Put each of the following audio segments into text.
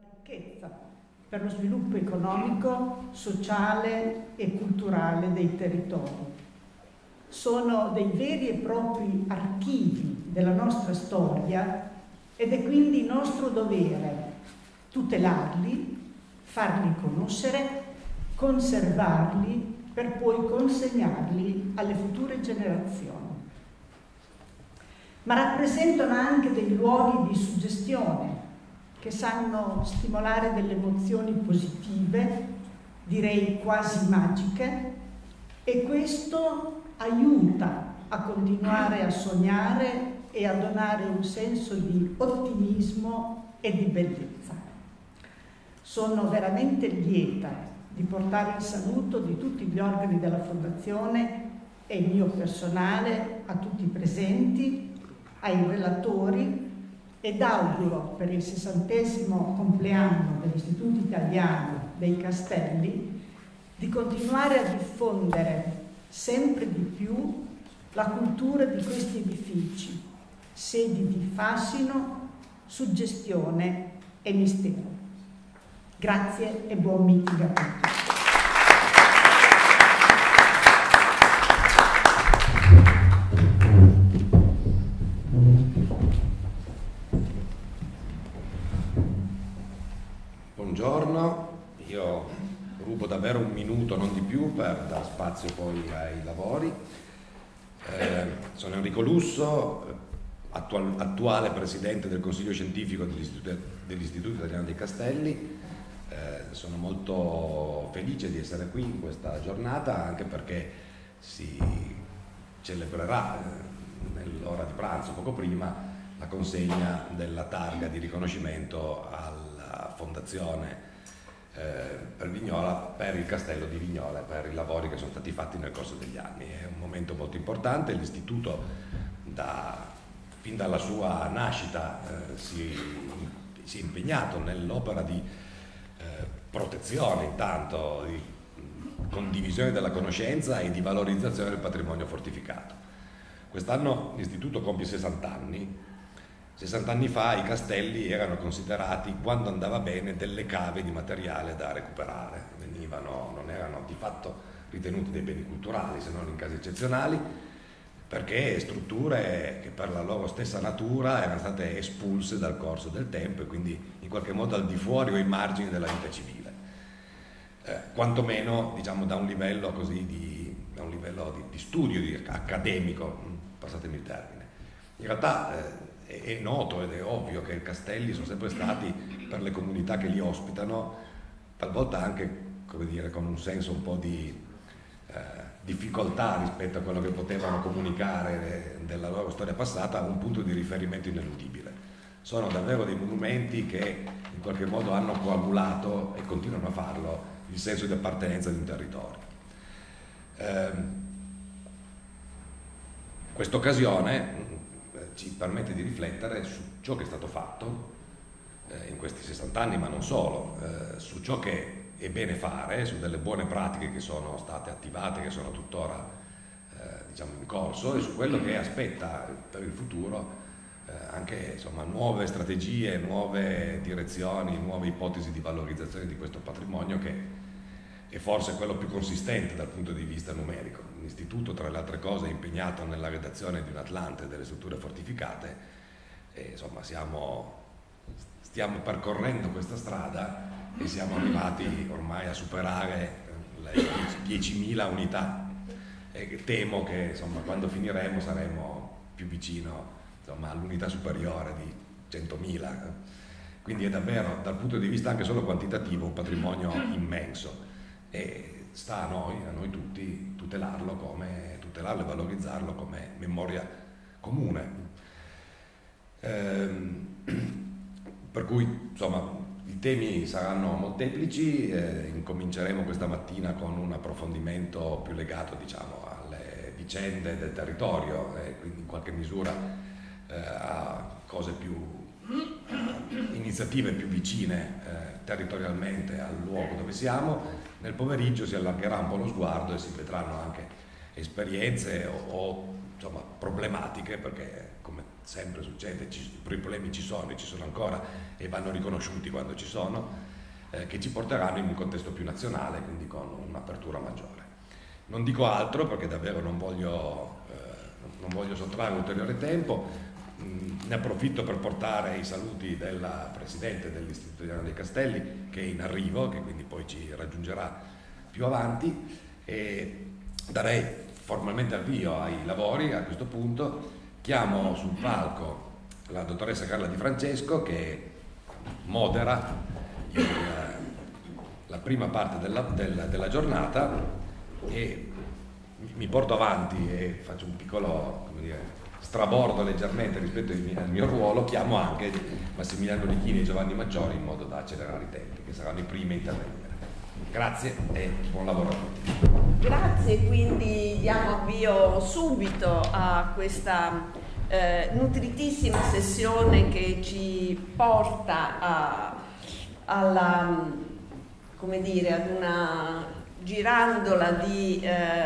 ricchezza per lo sviluppo economico, sociale e culturale dei territori. Sono dei veri e propri archivi della nostra storia ed è quindi nostro dovere tutelarli, farli conoscere, conservarli per poi consegnarli alle future generazioni. Ma rappresentano anche dei luoghi di suggestione che sanno stimolare delle emozioni positive, direi quasi magiche, e questo aiuta a continuare a sognare e a donare un senso di ottimismo e di bellezza. Sono veramente lieta di portare il saluto di tutti gli organi della Fondazione e il mio personale a tutti i presenti, ai relatori, ed auguro per il 60° compleanno dell'Istituto Italiano dei Castelli di continuare a diffondere sempre di più la cultura di questi edifici, sedi di fascino, suggestione e mistero. Grazie e buon meeting a tutti. Buongiorno, io rubo davvero un minuto, non di più, per dar spazio poi ai lavori. Sono Enrico Lusso, attuale presidente del Consiglio Scientifico dell'Istituto Italiano dei Castelli. Sono molto felice di essere qui in questa giornata, anche perché si celebrerà nell'ora di pranzo, poco prima, la consegna della targa di riconoscimento alla Fondazione per Vignola, per il Castello di Vignola, per i lavori che sono stati fatti nel corso degli anni. È un momento molto importante. L'Istituto fin dalla sua nascita si è impegnato nell'opera di protezione, intanto di condivisione della conoscenza e di valorizzazione del patrimonio fortificato. Quest'anno l'Istituto compie 60 anni. 60 anni fa i castelli erano considerati, quando andava bene, delle cave di materiale da recuperare. Non erano di fatto ritenuti dei beni culturali, se non in casi eccezionali, perché strutture che per la loro stessa natura erano state espulse dal corso del tempo e quindi in qualche modo al di fuori o ai margini della vita civile. Quantomeno, diciamo, da un livello così di studio accademico, passatemi il termine. In realtà è noto ed è ovvio che i castelli sono sempre stati, per le comunità che li ospitano, talvolta anche, come dire, con un senso un po' di difficoltà rispetto a quello che potevano comunicare della loro storia passata, un punto di riferimento ineludibile. Sono davvero dei monumenti che in qualche modo hanno coagulato e continuano a farlo il senso di appartenenza di un territorio. Questa occasione ci permette di riflettere su ciò che è stato fatto in questi 60 anni, ma non solo, su ciò che è bene fare, su delle buone pratiche che sono state attivate, che sono tuttora diciamo in corso, e su quello che aspetta per il futuro, anche insomma nuove strategie, nuove direzioni, nuove ipotesi di valorizzazione di questo patrimonio, che è forse quello più consistente dal punto di vista numerico. L'Istituto, tra le altre cose, è impegnato nella redazione di un Atlante delle strutture fortificate e insomma stiamo percorrendo questa strada e siamo arrivati ormai a superare le 10.000 unità e temo che insomma quando finiremo saremo più vicino all'unità superiore di 100.000. Quindi è davvero, dal punto di vista anche solo quantitativo, un patrimonio immenso e sta a noi tutti tutelarlo e valorizzarlo come memoria comune. Per cui insomma i temi saranno molteplici. Incominceremo questa mattina con un approfondimento più legato, diciamo, alle vicende del territorio e quindi in qualche misura a cose iniziative più vicine territorialmente al luogo dove siamo. Nel pomeriggio si allargherà un po' lo sguardo e si vedranno anche esperienze o insomma, problematiche, perché come sempre succede i problemi ci sono ancora e vanno riconosciuti quando ci sono, che ci porteranno in un contesto più nazionale, quindi con un'apertura maggiore. Non dico altro perché davvero non voglio sottrarre ulteriore tempo. Ne approfitto per portare i saluti della Presidente dell'Istituto Italiano dei Castelli, che è in arrivo, che quindi poi ci raggiungerà più avanti, e darei formalmente avvio ai lavori. A questo punto chiamo sul palco la dottoressa Carla Di Francesco, che modera la prima parte della giornata, e mi porto avanti e faccio un piccolo, come dire, strabordo leggermente rispetto al mio ruolo. Chiamo anche Massimiliano Lichini e Giovanni Maggiori in modo da accelerare i tempi, che saranno i primi a intervenire. Grazie e buon lavoro a tutti. Grazie, quindi diamo avvio subito a questa nutritissima sessione che ci porta come dire, ad una girandola di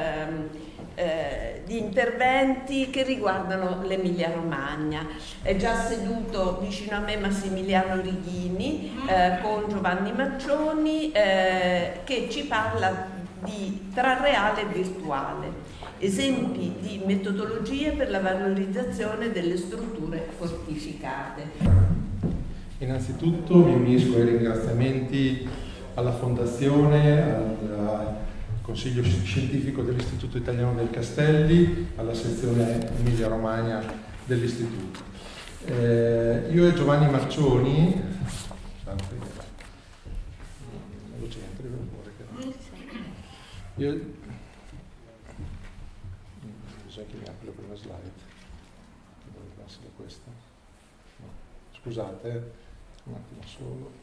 interventi che riguardano l'Emilia Romagna. È già seduto vicino a me Massimiliano Righini con Giovanni Maccioni, che ci parla tra reale e virtuale, esempi di metodologie per la valorizzazione delle strutture fortificate. Innanzitutto mi unisco ai ringraziamenti alla Fondazione, al Consiglio Scientifico dell'Istituto Italiano dei Castelli, alla sezione Emilia Romagna dell'Istituto. Io e Giovanni Maccioni, bisogna che mi apri la prima slide, dovrebbe essere questa. No. Scusate, un attimo solo.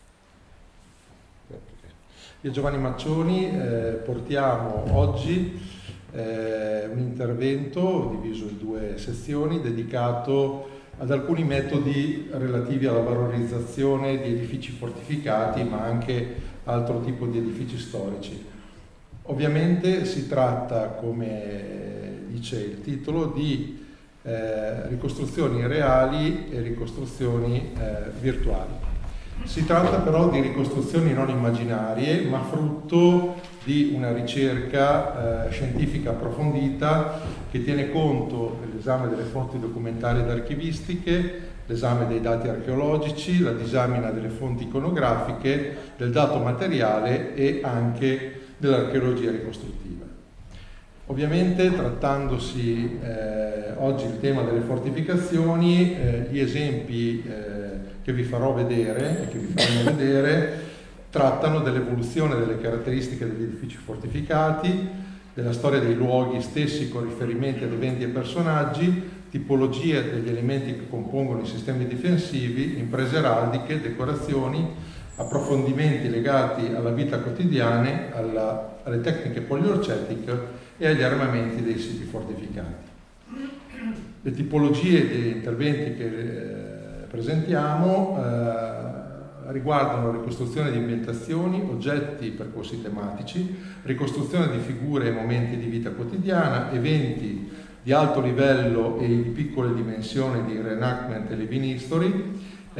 Io e Giovanni Maccioni portiamo oggi un intervento diviso in due sezioni dedicato ad alcuni metodi relativi alla valorizzazione di edifici fortificati, ma anche altro tipo di edifici storici. Ovviamente si tratta, come dice il titolo, di ricostruzioni reali e ricostruzioni virtuali. Si tratta però di ricostruzioni non immaginarie, ma frutto di una ricerca scientifica approfondita che tiene conto dell'esame delle fonti documentarie ed archivistiche, l'esame dei dati archeologici, la disamina delle fonti iconografiche, del dato materiale e anche dell'archeologia ricostruttiva. Ovviamente, trattandosi oggi il tema delle fortificazioni, gli esempi che vi farò vedere e che vi faremo vedere trattano dell'evoluzione delle caratteristiche degli edifici fortificati, della storia dei luoghi stessi con riferimenti ad eventi e personaggi, tipologie degli elementi che compongono i sistemi difensivi, imprese araldiche, decorazioni, approfondimenti legati alla vita quotidiana, alle tecniche poliorcetiche e agli armamenti dei siti fortificati. Le tipologie di interventi che presentiamo riguardano ricostruzione di ambientazioni, oggetti, percorsi tematici, ricostruzione di figure e momenti di vita quotidiana, eventi di alto livello e di piccole dimensioni di reenactment e living history,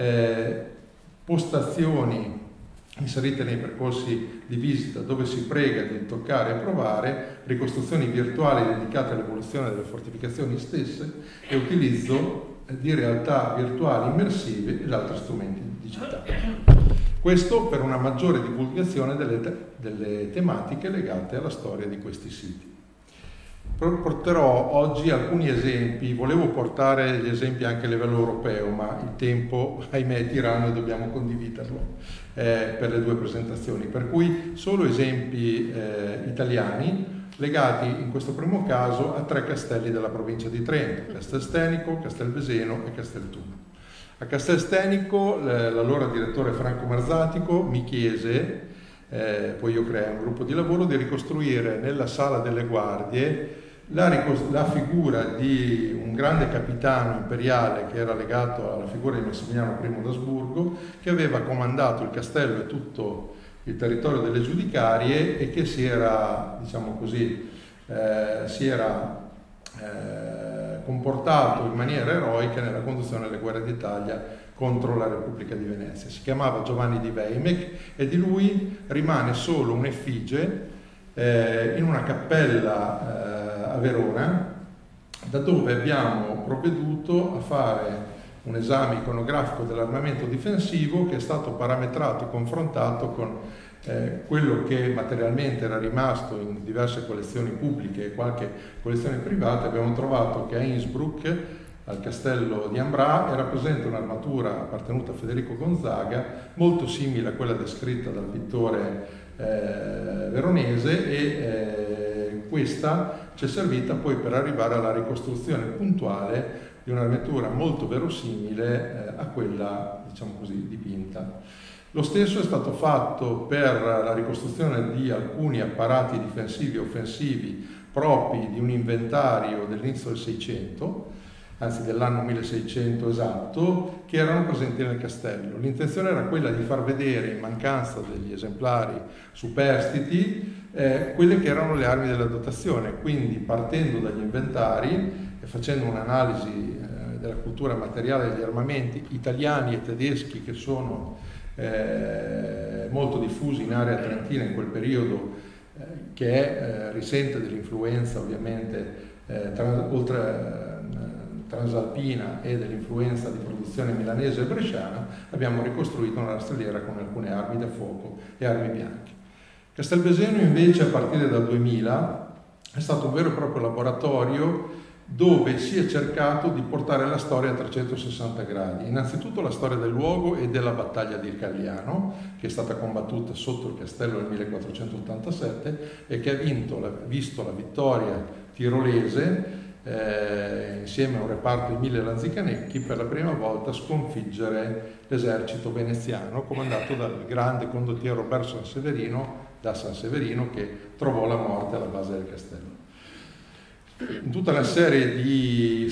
postazioni inserite nei percorsi di visita dove si prega di toccare e provare, ricostruzioni virtuali dedicate all'evoluzione delle fortificazioni stesse e utilizzo di realtà virtuali immersive ed altri strumenti digitali. Questo per una maggiore divulgazione delle tematiche legate alla storia di questi siti. Porterò oggi alcuni esempi, volevo portare gli esempi anche a livello europeo, ma il tempo, ahimè, è tiranno e dobbiamo condividerlo per le due presentazioni, per cui solo esempi italiani legati in questo primo caso a 3 castelli della provincia di Trento: Castelstenico, Castelveseno e Casteltuno. A Castelstenico l'allora direttore Franco Marzatico mi chiese, poi io creai un gruppo di lavoro, di ricostruire nella sala delle guardie la figura di un grande capitano imperiale che era legato alla figura di Massimiliano I d'Asburgo, che aveva comandato il castello e tutto il territorio delle Giudicarie e che si era, diciamo così, si era comportato in maniera eroica nella conduzione delle guerre d'Italia contro la Repubblica di Venezia. Si chiamava Giovanni di Weimec e di lui rimane solo un'effigie in una cappella a Verona, da dove abbiamo provveduto a fare un esame iconografico dell'armamento difensivo che è stato parametrato e confrontato con quello che materialmente era rimasto in diverse collezioni pubbliche e qualche collezione privata. Abbiamo trovato che a Innsbruck, al castello di Ambra, era presente un'armatura appartenuta a Federico Gonzaga, molto simile a quella descritta dal pittore veronese, e questa ci è servita poi per arrivare alla ricostruzione puntuale di un'armatura molto verosimile a quella, diciamo così, dipinta. Lo stesso è stato fatto per la ricostruzione di alcuni apparati difensivi e offensivi propri di un inventario dell'inizio del 600, anzi dell'anno 1600 esatto, che erano presenti nel castello. L'intenzione era quella di far vedere, in mancanza degli esemplari superstiti, quelle che erano le armi della dotazione, quindi partendo dagli inventari e facendo un'analisi della cultura materiale degli armamenti italiani e tedeschi che sono molto diffusi in area trentina in quel periodo, che risente dell'influenza ovviamente transalpina e dell'influenza di produzione milanese e bresciana. Abbiamo ricostruito una rastrelliera con alcune armi da fuoco e armi bianche. Castelveseno invece, a partire dal 2000, è stato un vero e proprio laboratorio dove si è cercato di portare la storia a 360 gradi. Innanzitutto la storia del luogo e della battaglia di Cagliano, che è stata combattuta sotto il castello nel 1487 e che ha visto la vittoria tirolese insieme a un reparto di 1000 lanzichenecchi per la prima volta sconfiggere l'esercito veneziano comandato dal grande condottiero Roberto Sanseverino, da San Severino, che trovò la morte alla base del castello. In tutta una serie di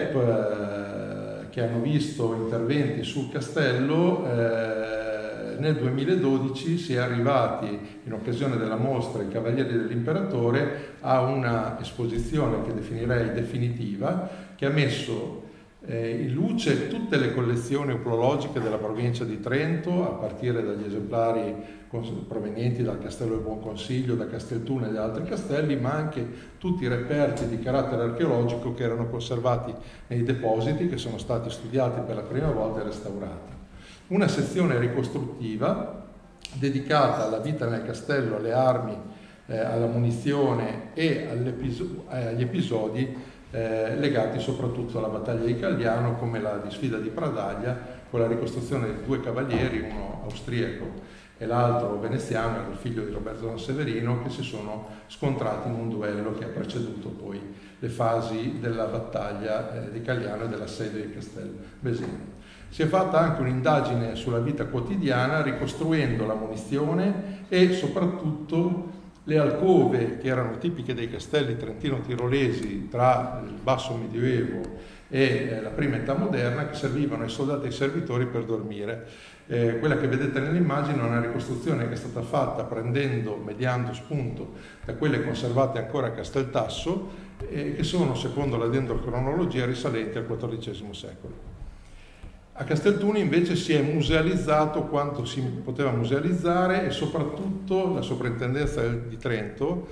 step che hanno visto interventi sul castello, nel 2012 si è arrivati, in occasione della mostra I Cavalieri dell'Imperatore, a una esposizione che definirei definitiva, che ha messo in luce tutte le collezioni oplologiche della provincia di Trento, a partire dagli esemplari provenienti dal Castello del Buon Consiglio, da Casteltuna e da altri castelli, ma anche tutti i reperti di carattere archeologico che erano conservati nei depositi, che sono stati studiati per la prima volta e restaurati. Una sezione ricostruttiva dedicata alla vita nel castello, alle armi, alla munizione e agli episodi legati soprattutto alla battaglia di Cagliano, come la disfida di Pradaglia, con la ricostruzione di 2 cavalieri, uno austriaco e l'altro veneziano, il figlio di Roberto Sanseverino, che si sono scontrati in un duello che ha preceduto poi le fasi della battaglia di Cagliano e dell'assedio di Castelveseno. Si è fatta anche un'indagine sulla vita quotidiana, ricostruendo la munizione e soprattutto le alcove che erano tipiche dei castelli trentino-tirolesi tra il basso medioevo e la prima età moderna, che servivano ai soldati e ai servitori per dormire. Quella che vedete nell'immagine è una ricostruzione che è stata fatta mediando spunto da quelle conservate ancora a Casteltasso, che sono, secondo la dendrocronologia, risalenti al XIV secolo. A Casteltuna invece si è musealizzato quanto si poteva musealizzare, e soprattutto la soprintendenza di Trento,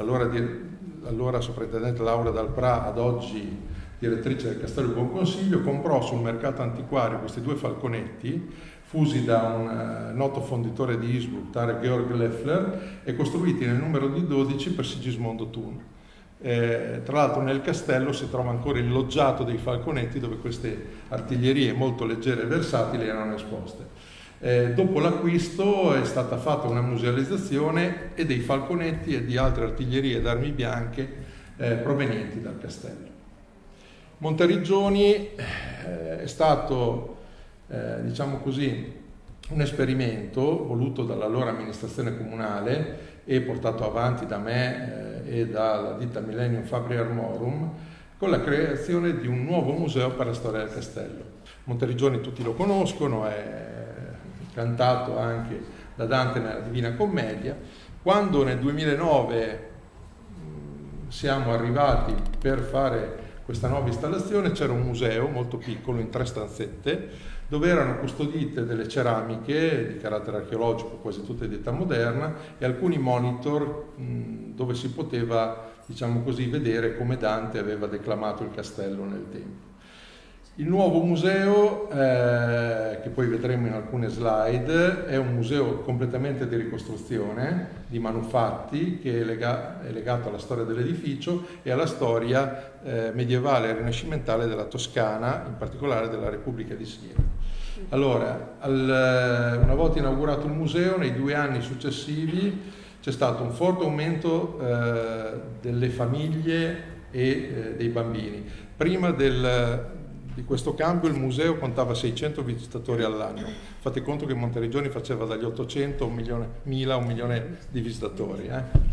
allora sovrintendente Laura Dalprà, ad oggi direttrice del Castello del Buon Consiglio, comprò sul mercato antiquario questi 2 falconetti fusi da un noto fonditore di Innsbruck, tale Georg Leffler, e costruiti nel numero di 12 per Sigismondo Thun. Tra l'altro nel castello si trova ancora il loggiato dei falconetti, dove queste artiglierie molto leggere e versatili erano esposte. Dopo l'acquisto è stata fatta una musealizzazione e dei falconetti e di altre artiglierie ed armi bianche provenienti dal castello. Monteriggioni è stato, diciamo così, un esperimento voluto dall'allora amministrazione comunale e portato avanti da me e dalla ditta Millennium Fabri Armorum, con la creazione di un nuovo museo per la storia del castello. Monteriggioni tutti lo conoscono, è cantato anche da Dante nella Divina Commedia. Quando nel 2009 siamo arrivati per fare questa nuova installazione, c'era un museo molto piccolo in 3 stanzette dove erano custodite delle ceramiche di carattere archeologico, quasi tutte di età moderna, e alcuni monitor dove si poteva, diciamo così, vedere come Dante aveva declamato il castello nel tempo. Il nuovo museo, che poi vedremo in alcune slide, è un museo completamente di ricostruzione, di manufatti, che è legato alla storia dell'edificio e alla storia medievale e rinascimentale della Toscana, in particolare della Repubblica di Siena. Allora, una volta inaugurato il museo, nei 2 anni successivi c'è stato un forte aumento delle famiglie e dei bambini. Prima di questo cambio il museo contava 600 visitatori all'anno. Fate conto che Monteriggioni faceva dagli 800 a 1 milione di visitatori.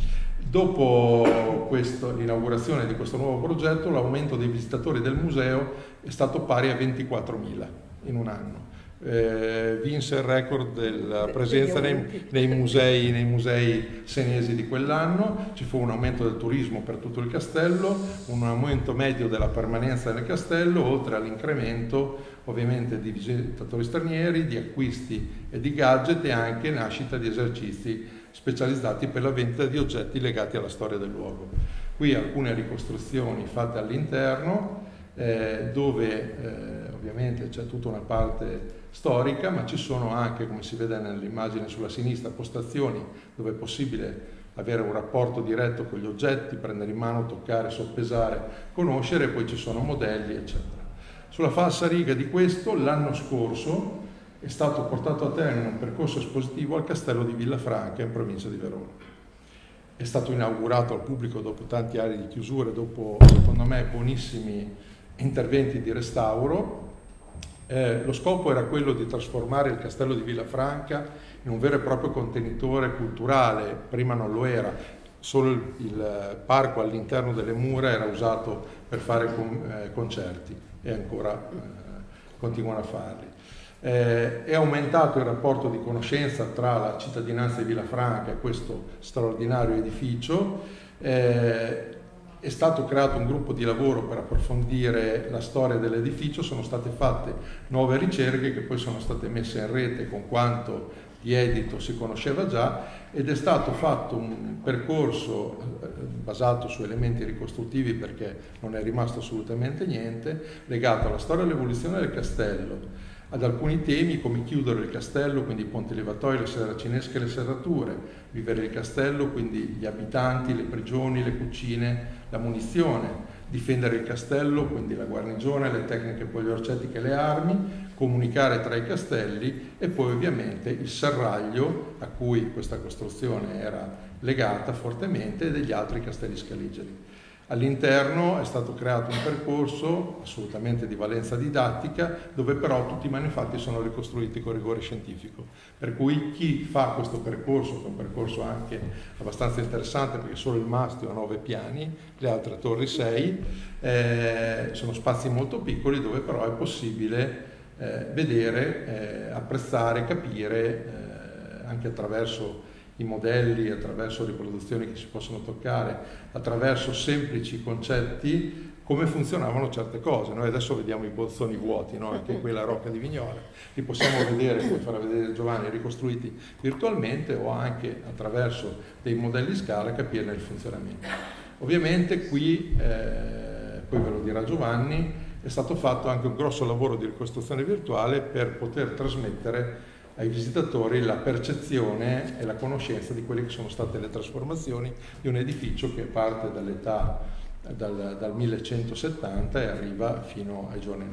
Dopo l'inaugurazione di questo nuovo progetto, l'aumento dei visitatori del museo è stato pari a 24.000 in un anno. Vinse il record della presenza nei musei senesi di quell'anno. Ci fu un aumento del turismo per tutto il castello, un aumento medio della permanenza nel castello, oltre all'incremento ovviamente di visitatori stranieri, di acquisti e di gadget, e anche nascita di esercizi specializzati per la vendita di oggetti legati alla storia del luogo. Qui alcune ricostruzioni fatte all'interno, dove ovviamente c'è tutta una parte storica, ma ci sono anche, come si vede nell'immagine sulla sinistra, postazioni dove è possibile avere un rapporto diretto con gli oggetti, prendere in mano, toccare, soppesare, conoscere, e poi ci sono modelli, eccetera. Sulla falsa riga di questo, l'anno scorso è stato portato a termine un percorso espositivo al castello di Villafranca, in provincia di Verona. È stato inaugurato al pubblico dopo tanti anni di chiusure, dopo, secondo me, buonissimi interventi di restauro. Lo scopo era quello di trasformare il castello di Villafranca in un vero e proprio contenitore culturale. Prima non lo era, solo il parco all'interno delle mura era usato per fare concerti, e ancora continuano a farli. È aumentato il rapporto di conoscenza tra la cittadinanza di Villafranca e questo straordinario edificio. È stato creato un gruppo di lavoro per approfondire la storia dell'edificio, sono state fatte nuove ricerche che poi sono state messe in rete con quanto di edito si conosceva già, ed è stato fatto un percorso basato su elementi ricostruttivi, perché non è rimasto assolutamente niente, legato alla storia e all'evoluzione del castello, ad alcuni temi come chiudere il castello, quindi i ponti levatoi, le seracinesche e le serrature, vivere il castello, quindi gli abitanti, le prigioni, le cucine, la munizione, difendere il castello, quindi la guarnigione, le tecniche poliorcetiche e le armi, comunicare tra i castelli, e poi ovviamente il serraglio a cui questa costruzione era legata fortemente, e degli altri castelli scaligeri. All'interno è stato creato un percorso assolutamente di valenza didattica, dove però tutti i manufatti sono ricostruiti con rigore scientifico, per cui chi fa questo percorso, che è un percorso anche abbastanza interessante perché solo il mastio ha 9 piani, le altre torri 6, sono spazi molto piccoli dove però è possibile vedere, apprezzare, capire anche attraverso i modelli, attraverso riproduzioni che si possono toccare, attraverso semplici concetti, come funzionavano certe cose. Noi adesso vediamo i bozzoni vuoti, no? Anche qui la Rocca di Vignola, li possiamo vedere, come farà vedere Giovanni, ricostruiti virtualmente, o anche attraverso dei modelli scala capirne il funzionamento. Ovviamente qui, poi ve lo dirà Giovanni, è stato fatto anche un grosso lavoro di ricostruzione virtuale per poter trasmettere ai visitatori la percezione e la conoscenza di quelle che sono state le trasformazioni di un edificio che parte dall'età dal 1170 e arriva fino ai giorni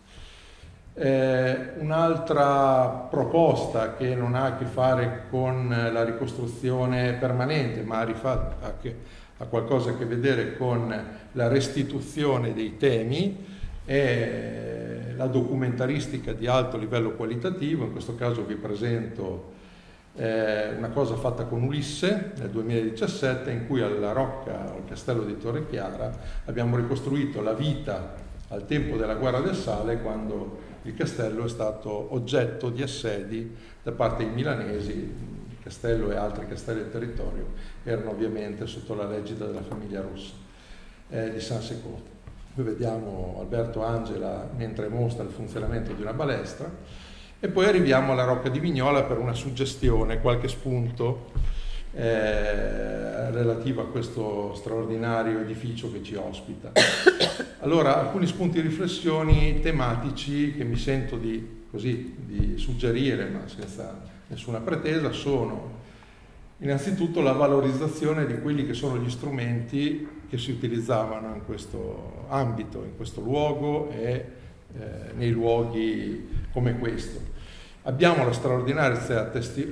nostri. Un'altra proposta che non ha a che fare con la ricostruzione permanente, ma ha qualcosa a che vedere con la restituzione dei temi, è la documentaristica di alto livello qualitativo. In questo caso vi presento una cosa fatta con Ulisse nel 2017, in cui alla Rocca, al castello di Torre Chiara, abbiamo ricostruito la vita al tempo della guerra del Sale, quando il castello è stato oggetto di assedi da parte dei milanesi. Il castello e altri castelli del territorio erano ovviamente sotto la legge della famiglia Rossa. di Saint-Secours. Qui vediamo Alberto Angela mentre mostra il funzionamento di una balestra, e poi arriviamo alla Rocca di Vignola per una suggestione, qualche spunto relativo a questo straordinario edificio che ci ospita. Allora, alcuni spunti di riflessioni tematici che mi sento di suggerire, ma senza nessuna pretesa, sono innanzitutto la valorizzazione di quelli che sono gli strumenti che si utilizzavano in questo ambito, in questo luogo e nei luoghi come questo. Abbiamo la straordinaria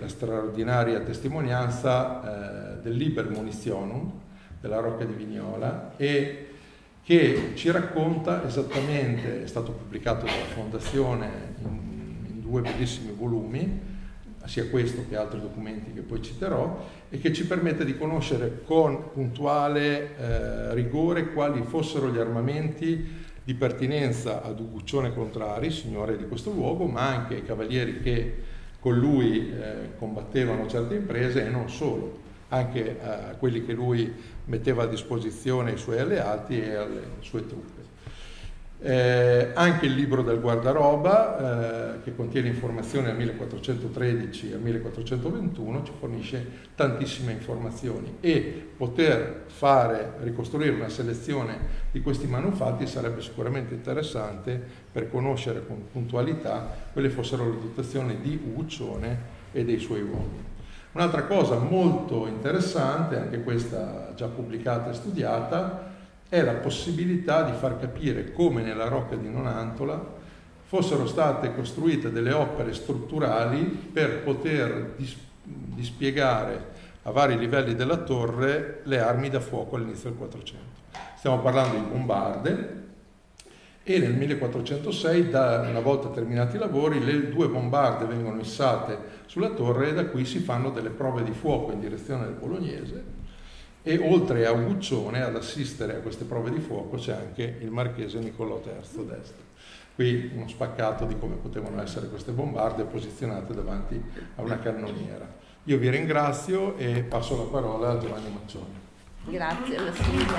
testimonianza del Liber Munitionum della Rocca di Vignola, e che ci racconta esattamente, è stato pubblicato dalla Fondazione in 2 bellissimi volumi, sia questo che altri documenti che poi citerò, e che ci permette di conoscere con puntuale rigore quali fossero gli armamenti di pertinenza ad Uguccione Contrari, signore di questo luogo, ma anche ai cavalieri che con lui combattevano certe imprese, e non solo, anche a quelli che lui metteva a disposizione ai suoi alleati e alle sue truppe. Anche il libro del guardaroba, che contiene informazioni dal 1413 al 1421, ci fornisce tantissime informazioni, e poter ricostruire una selezione di questi manufatti sarebbe sicuramente interessante per conoscere con puntualità quelle fossero le dotazioni di Uguccione e dei suoi uomini. Un'altra cosa molto interessante, anche questa già pubblicata e studiata, è la possibilità di far capire come nella Rocca di Nonantola fossero state costruite delle opere strutturali per poter dispiegare a vari livelli della torre le armi da fuoco all'inizio del 400. Stiamo parlando di bombarde, e nel 1406, una volta terminati i lavori, le 2 bombarde vengono issate sulla torre, e da qui si fanno delle prove di fuoco in direzione del Bolognese. E oltre a Uguccione, ad assistere a queste prove di fuoco, c'è anche il marchese Niccolò III d'Este. Qui uno spaccato di come potevano essere queste bombarde posizionate davanti a una cannoniera. Io vi ringrazio e passo la parola a Giovanni Maccioni. Grazie Massimiliano.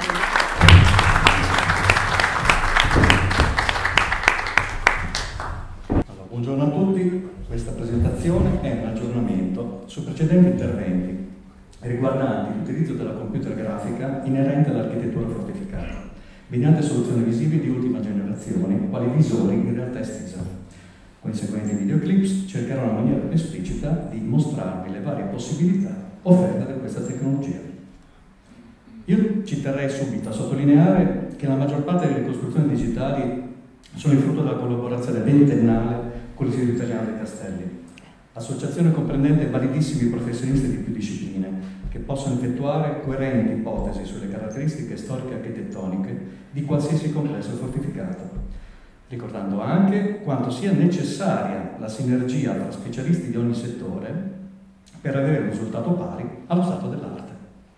Buongiorno a tutti, questa presentazione è un aggiornamento su precedenti interventi riguardanti l'utilizzo della computer grafica inerente all'architettura fortificata, mediante soluzioni visive di ultima generazione, quali visori in realtà estesa. Con i seguenti videoclips cercherò in maniera più esplicita di mostrarvi le varie possibilità offerte da questa tecnologia. Io ci terrei subito a sottolineare che la maggior parte delle costruzioni digitali sono il frutto della collaborazione ventennale con l'Istituto Italiano dei Castelli, associazione comprendente validissimi professionisti di più discipline che possono effettuare coerenti ipotesi sulle caratteristiche storiche e architettoniche di qualsiasi complesso fortificato, ricordando anche quanto sia necessaria la sinergia tra specialisti di ogni settore per avere un risultato pari allo stato dell'arte.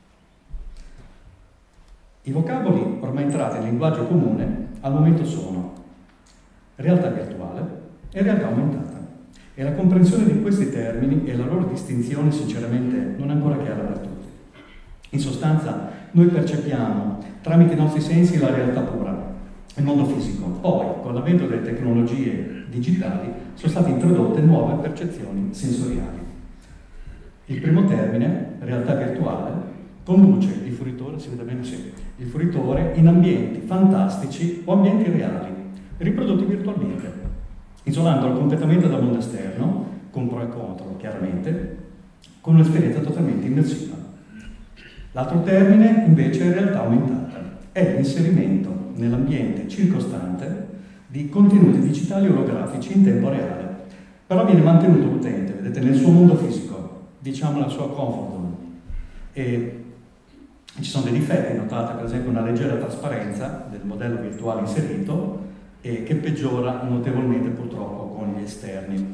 I vocaboli ormai entrati nel linguaggio comune al momento sono realtà virtuale e realtà aumentata, e la comprensione di questi termini e la loro distinzione sinceramente non è ancora chiara per tutti. In sostanza, noi percepiamo tramite i nostri sensi la realtà pura, il mondo fisico. Poi, con l'avvento delle tecnologie digitali, sono state introdotte nuove percezioni sensoriali. Il primo termine, realtà virtuale, conduce il fruitore, si vede bene, sì, il fruitore in ambienti fantastici o ambienti reali, riprodotti virtualmente, isolandolo completamente dal mondo esterno, con pro e contro chiaramente, con un'esperienza totalmente immersiva. L'altro termine invece è realtà aumentata, è l'inserimento nell'ambiente circostante di contenuti digitali olografici in tempo reale, però viene mantenuto l'utente, vedete, nel suo mondo fisico, diciamo la sua comfort zone. E ci sono dei difetti, notate per esempio una leggera trasparenza del modello virtuale inserito, e che peggiora notevolmente purtroppo con gli esterni.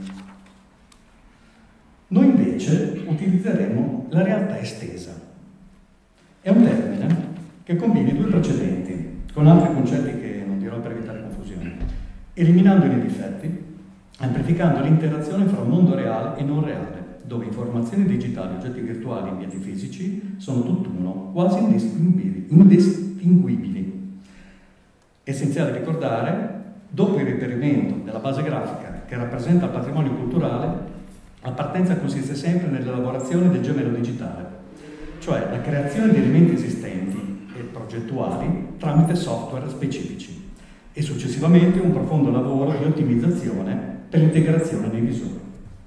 Noi invece utilizzeremo la realtà estesa. È un termine che combina i 2 precedenti con altri concetti che non dirò per evitare confusione, eliminando i difetti, amplificando l'interazione fra mondo reale e non reale, dove informazioni digitali e oggetti virtuali e ambienti fisici sono tutt'uno, quasi indistinguibili. Essenziale ricordare, dopo il reperimento della base grafica che rappresenta il patrimonio culturale, la partenza consiste sempre nell'elaborazione del gemello digitale, cioè la creazione di elementi esistenti e progettuali tramite software specifici e successivamente un profondo lavoro di ottimizzazione per l'integrazione dei visori.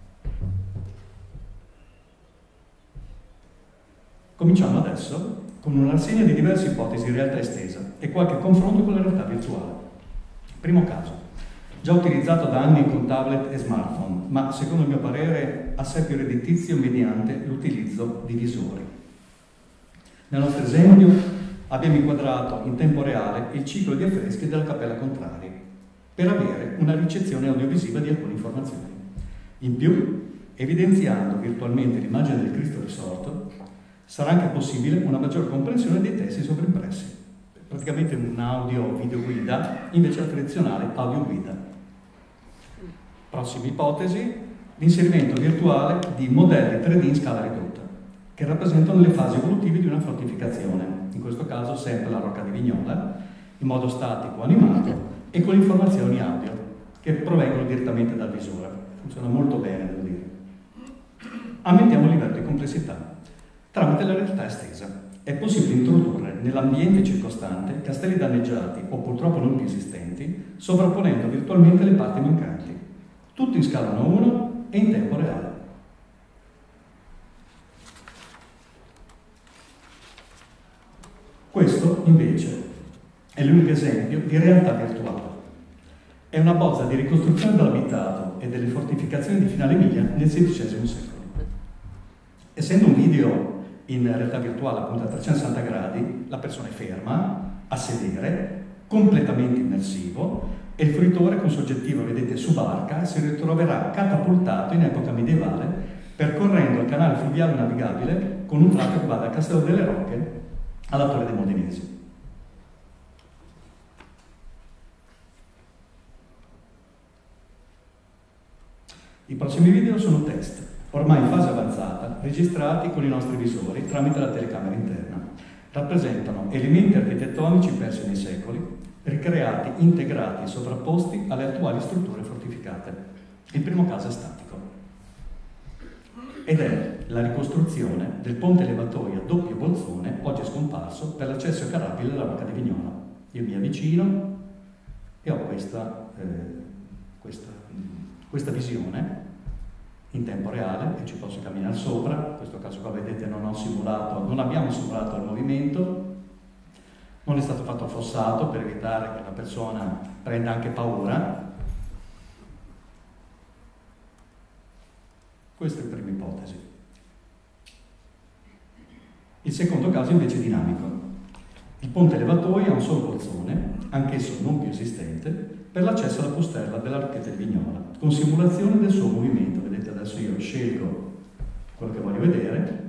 Cominciamo adesso con una rassegna di diverse ipotesi di realtà estesa e qualche confronto con la realtà virtuale. Primo caso, già utilizzato da anni con tablet e smartphone, ma secondo il mio parere assai più redditizio mediante l'utilizzo di visori. Nel nostro esempio abbiamo inquadrato in tempo reale il ciclo di affreschi della Cappella Contrari per avere una ricezione audiovisiva di alcune informazioni. In più, evidenziando virtualmente l'immagine del Cristo risorto, sarà anche possibile una maggior comprensione dei testi sovraimpressi. Praticamente un audio video guida invece la tradizionale audio guida. Prossima ipotesi, l'inserimento virtuale di modelli 3D in scala ridotta, che rappresentano le fasi evolutive di una fortificazione, in questo caso sempre la Rocca di Vignola, in modo statico animato e con informazioni audio che provengono direttamente dal visore. Funziona molto bene, devo dire. Aumentiamo il livello di complessità. Tramite la realtà estesa è possibile introdurre nell'ambiente circostante castelli danneggiati o purtroppo non più esistenti, sovrapponendo virtualmente le parti mancanti, tutto in scala 1:1 e in tempo reale. Questo, invece, è l'unico esempio di realtà virtuale. È una bozza di ricostruzione dell'abitato e delle fortificazioni di Finale Emilia nel XVI secolo. Essendo un video in realtà virtuale appunto a 360 gradi, la persona è ferma, a sedere, completamente immersivo, e il fruitore con soggettivo, vedete, su barca, si ritroverà catapultato in epoca medievale percorrendo il canale fluviale navigabile con un tratto che va dal Castello delle Rocche alla Torre dei Modenesi. I prossimi video sono test, ormai in fase avanzata, registrati con i nostri visori tramite la telecamera interna. Rappresentano elementi architettonici persi nei secoli, ricreati, integrati e sovrapposti alle attuali strutture fortificate. Il primo caso è statico ed è la ricostruzione del ponte levatoio a doppio bolzone, oggi scomparso, per l'accesso carabile alla Rocca di Vignola. Io mi avvicino e ho questa visione in tempo reale e ci posso camminare sopra. In questo caso qua vedete non abbiamo simulato il movimento, non è stato fatto fossato per evitare che la persona prenda anche paura. Questa è la prima ipotesi. Il secondo caso invece è dinamico. Il ponte levatoio ha un solo bolzone, anch'esso non più esistente, per l'accesso alla postella della Rocchetta di Vignola, con simulazione del suo movimento. Vedete, adesso io scelgo quello che voglio vedere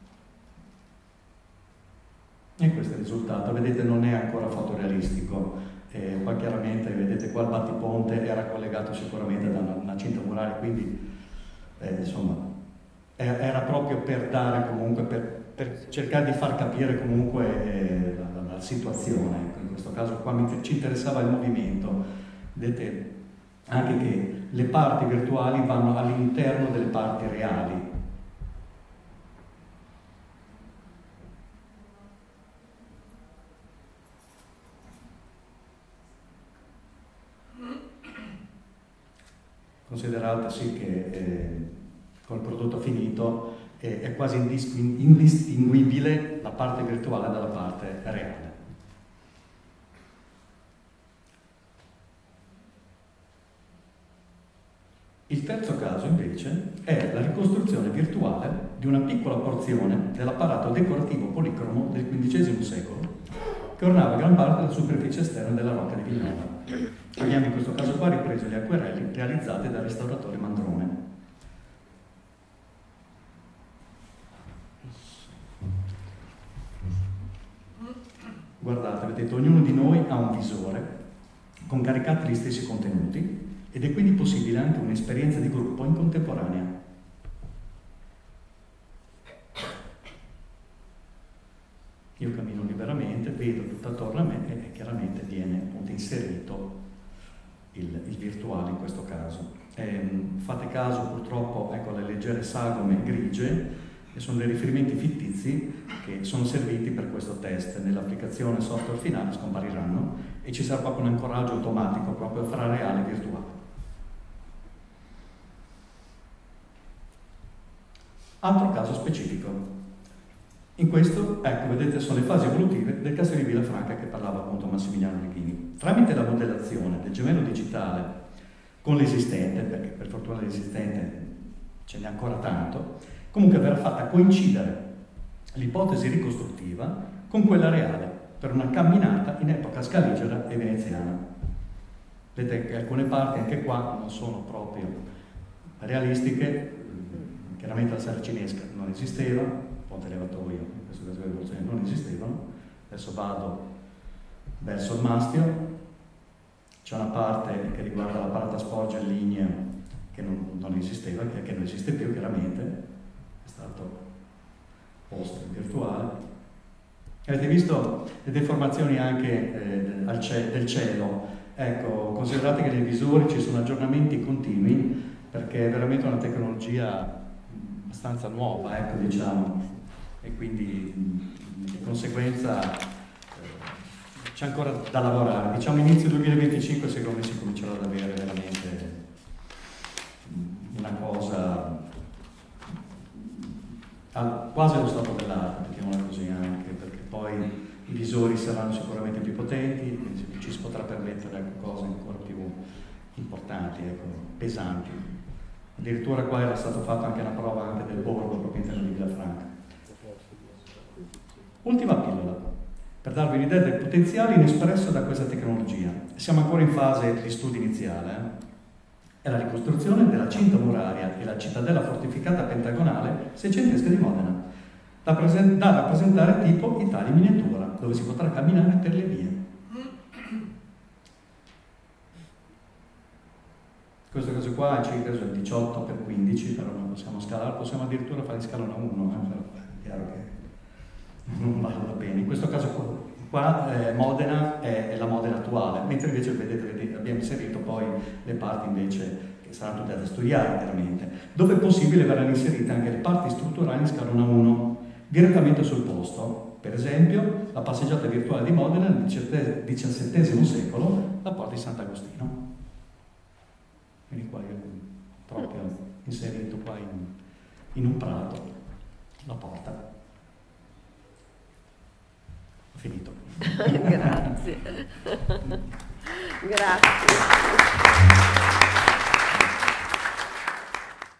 e questo è il risultato. Vedete, non è ancora fotorealistico, qua chiaramente vedete qua il battiponte era collegato sicuramente da una cinta muraria, quindi insomma era proprio per dare comunque, per cercare di far capire comunque la situazione. Ecco, in questo caso qua ci interessava il movimento. Vedete anche che le parti virtuali vanno all'interno delle parti reali. Considerate sì che col prodotto finito è quasi indistinguibile la parte virtuale dalla parte reale. Il terzo caso invece è la ricostruzione virtuale di una piccola porzione dell'apparato decorativo policromo del XV secolo che ornava gran parte della superficie esterna della Rocca di Vignola. Abbiamo in questo caso qua ripreso le acquerelli realizzate dal restauratore Mandrone. Guardate, vedete, ognuno di noi ha un visore con caricati gli stessi contenuti ed è quindi possibile anche un'esperienza di gruppo in contemporanea. Io cammino liberamente, vedo tutto attorno a me e chiaramente viene appunto inserito il virtuale in questo caso. Fate caso purtroppo, ecco, alle leggere sagome grigie, che sono dei riferimenti fittizi che sono serviti per questo test. Nell'applicazione software finale scompariranno e ci sarà proprio un ancoraggio automatico proprio fra reale e virtuale. Altro caso specifico. In questo, ecco, vedete, sono le fasi evolutive del castello di Villafranca che parlava appunto Massimiliano Leghini. Tramite la modellazione del gemello digitale con l'esistente, perché per fortuna l'esistente ce n'è ancora tanto, comunque verrà fatta coincidere l'ipotesi ricostruttiva con quella reale per una camminata in epoca scaligera e veneziana. Vedete che alcune parti anche qua non sono proprio realistiche. Chiaramente la saracinesca non esisteva, ponte levatoio, in questo caso le rivoluzioni non esistevano. Adesso vado verso il mastio, c'è una parte che riguarda la parata sporgia in linea che non esisteva, che non esiste più chiaramente, è stato posto virtuale. Avete visto le deformazioni anche del cielo. Ecco, considerate che nei visori ci sono aggiornamenti continui perché è veramente una tecnologia abbastanza nuova, ecco, diciamo, e quindi di conseguenza c'è ancora da lavorare. Diciamo inizio 2025 secondo me si comincerà ad avere veramente una cosa quasi allo stato dell'arte, mettiamola così, anche perché poi i visori saranno sicuramente più potenti, ci si potrà permettere, ecco, cose ancora più importanti, ecco, pesanti. Addirittura qua era stato fatto anche una prova anche del borgo proprio all'interno di Villafranca. Ultima pillola, per darvi un'idea del potenziale inespresso da questa tecnologia. Siamo ancora in fase di studio iniziale. È la ricostruzione della cinta muraria e la cittadella fortificata pentagonale seicentesca di Modena, da rappresentare tipo Italia in miniatura, dove si potrà camminare per le vie. Questa cosa qua è circa 18x15, però non possiamo scalare, possiamo addirittura fare in scala 1 a 1, però è chiaro che non vale la pena. In questo caso qua Modena è la Modena attuale, mentre invece vedete abbiamo inserito poi le parti invece che saranno tutte da studiare chiaramente. Dove è possibile verranno inserite anche le parti strutturali in scala 1 a 1, direttamente sul posto. Per esempio la passeggiata virtuale di Modena nel XVII secolo, la porta di Sant'Agostino. Quindi qua io proprio inserito qua in un prato la porta. Ho finito. Grazie. Grazie.